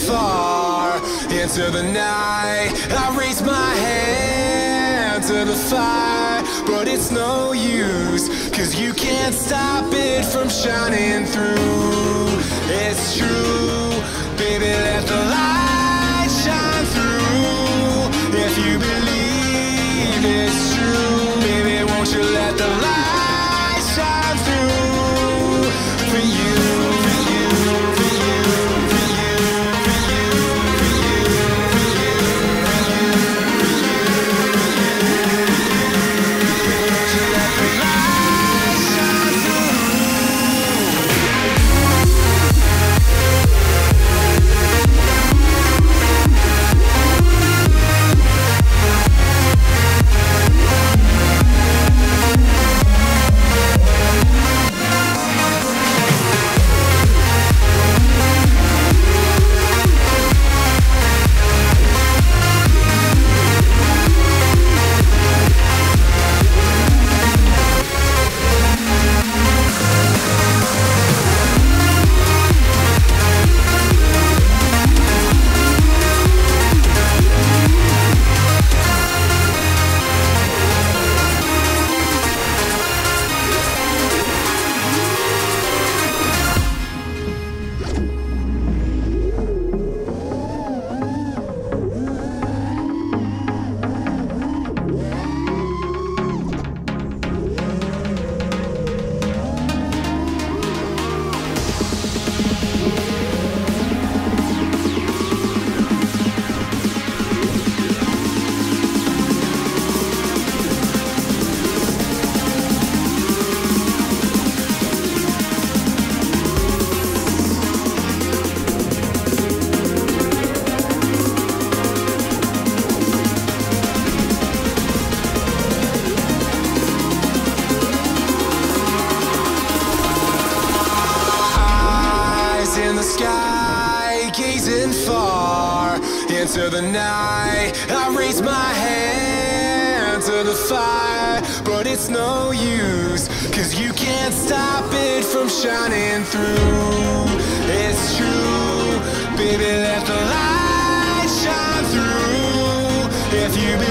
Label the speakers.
Speaker 1: far into the night. I raise my hand to the fire, but it's no use, 'cause you can't stop it from shining through. It's true, baby, let the light shine through. If you believe it's true, baby, won't you let the light shine through for you, for you, for you, for you, for you, for you, for you, for you, for you. Won't you let the light shine through? Into the night, I raise my hand to the fire, but it's no use, 'cause you can't stop it from shining through. It's true, baby, let the light shine through. If you